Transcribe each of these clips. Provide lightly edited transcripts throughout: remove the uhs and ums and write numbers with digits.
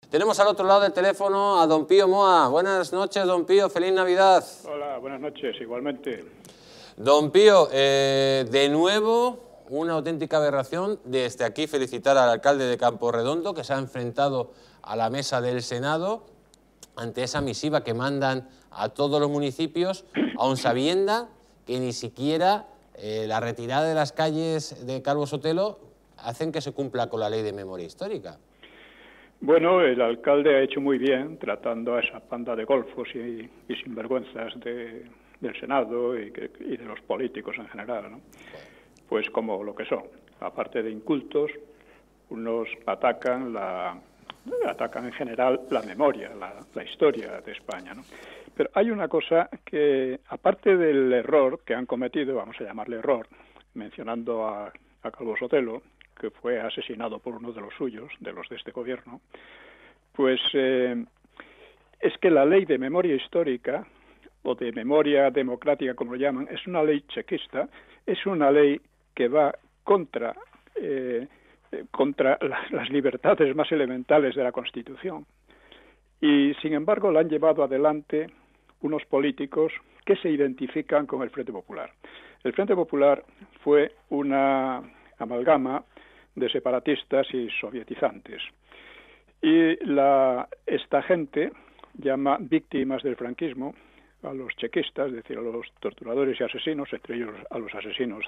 Tenemos al otro lado del teléfono a don Pío Moa. Buenas noches, don Pío. Feliz Navidad. Hola, buenas noches, igualmente. Don Pío, de nuevo, una auténtica aberración. Desde aquí felicitar al alcalde de Camporredondo, que se ha enfrentado a la mesa del Senado ante esa misiva que mandan a todos los municipios, aun sabienda que ni siquiera la retirada de las calles de Calvo Sotelo hacen que se cumpla con la ley de memoria histórica. Bueno, el alcalde ha hecho muy bien tratando a esa panda de golfos y sinvergüenzas del Senado y de los políticos en general, ¿no? Pues como lo que son, aparte de incultos, unos atacan en general la memoria, la historia de España, ¿no? Pero hay una cosa que, aparte del error que han cometido, vamos a llamarle error, mencionando a Calvo Sotelo, que fue asesinado por uno de los suyos, de los de este gobierno, pues es que la ley de memoria histórica, o de memoria democrática, como lo llaman, es una ley chequista, es una ley que va contra las libertades más elementales de la Constitución. Y, sin embargo, la han llevado adelante unos políticos que se identifican con el Frente Popular. El Frente Popular fue una amalgama de separatistas y sovietizantes. Y esta gente llama víctimas del franquismo a los chequistas, es decir, a los torturadores y asesinos, entre ellos a los asesinos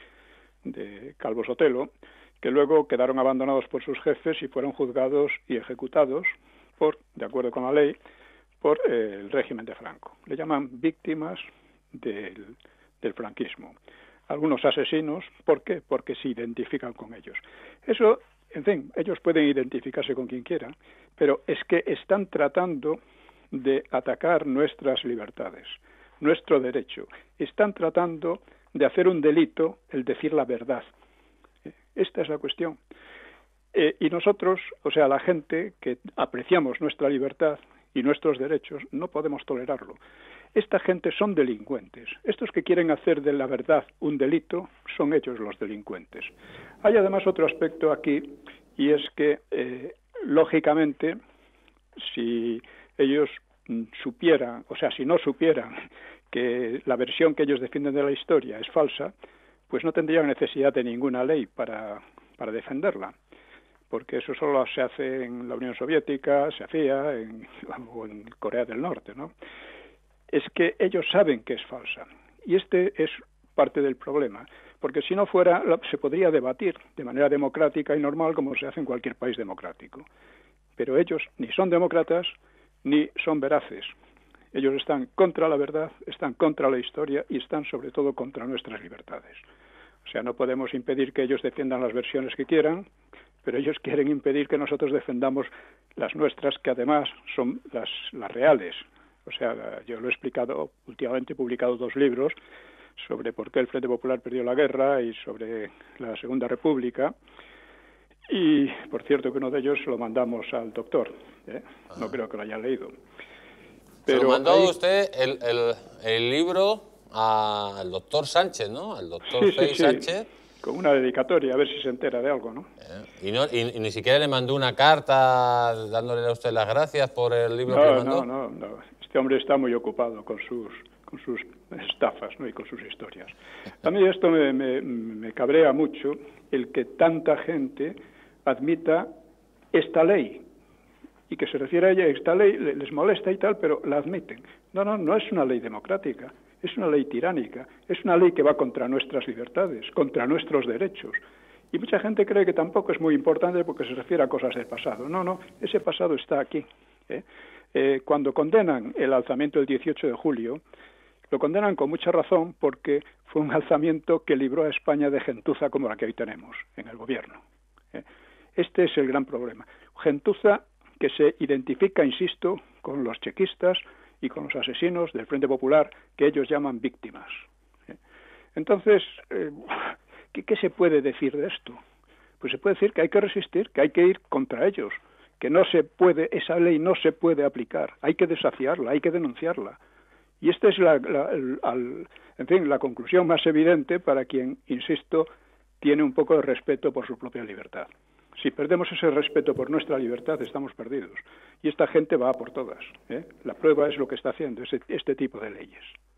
de Calvo Sotelo, que luego quedaron abandonados por sus jefes y fueron juzgados y ejecutados de acuerdo con la ley, por el régimen de Franco. Le llaman víctimas del franquismo. Algunos asesinos, ¿por qué? Porque se identifican con ellos. Eso, en fin, ellos pueden identificarse con quien quieran, pero es que están tratando de atacar nuestras libertades, nuestro derecho. Están tratando de hacer un delito el decir la verdad. Esta es la cuestión. Y nosotros, o sea, la gente que apreciamos nuestra libertad y nuestros derechos, no podemos tolerarlo. Esta gente son delincuentes. Estos que quieren hacer de la verdad un delito, son ellos los delincuentes. Hay además otro aspecto aquí, y es que, lógicamente, si ellos supieran, o sea, si no supieran que la versión que ellos defienden de la historia es falsa, pues no tendrían necesidad de ninguna ley para defenderla, porque eso solo se hace en la Unión Soviética, se hacía o en Corea del Norte, ¿no? Es que ellos saben que es falsa, y este es parte del problema, porque si no fuera, se podría debatir de manera democrática y normal como se hace en cualquier país democrático, pero ellos ni son demócratas ni son veraces. Ellos están contra la verdad, están contra la historia y están sobre todo contra nuestras libertades. O sea, no podemos impedir que ellos defiendan las versiones que quieran, pero ellos quieren impedir que nosotros defendamos las nuestras, que además son las reales. O sea, yo lo he explicado, últimamente he publicado 2 libros sobre por qué el Frente Popular perdió la guerra y sobre la Segunda República. Y, por cierto, que uno de ellos lo mandamos al doctor, ¿eh? No creo que lo haya leído. Pero se lo mandó usted el libro al doctor Sánchez, ¿no? Al doctor sí, Sánchez. Con una dedicatoria, a ver si se entera de algo, ¿no? Y ni siquiera le mandó una carta dándole a usted las gracias por el libro que le mandó. No. Este hombre está muy ocupado con sus estafas, ¿no? Y con sus historias. A mí esto me cabrea mucho, el que tanta gente admita esta ley y que se refiere a ella, esta ley les molesta y tal, pero la admiten. No es una ley democrática, es una ley tiránica, es una ley que va contra nuestras libertades, contra nuestros derechos. Y mucha gente cree que tampoco es muy importante porque se refiere a cosas del pasado. No, ese pasado está aquí, ¿eh? Cuando condenan el alzamiento del 18 de julio, lo condenan con mucha razón porque fue un alzamiento que libró a España de gentuza como la que hoy tenemos en el gobierno. Este es el gran problema. Gentuza que se identifica, insisto, con los chequistas y con los asesinos del Frente Popular, que ellos llaman víctimas. Entonces, ¿qué se puede decir de esto? Pues se puede decir que hay que resistir, que hay que ir contra ellos, que no se puede, esa ley no se puede aplicar, hay que desafiarla, hay que denunciarla. Y esta es la conclusión más evidente para quien, insisto, tiene un poco de respeto por su propia libertad. Si perdemos ese respeto por nuestra libertad, estamos perdidos. Y esta gente va a por todas, ¿eh? La prueba es lo que está haciendo este tipo de leyes.